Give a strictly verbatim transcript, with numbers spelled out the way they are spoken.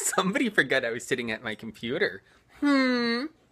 Somebody forgot I was sitting at my computer. Hmm.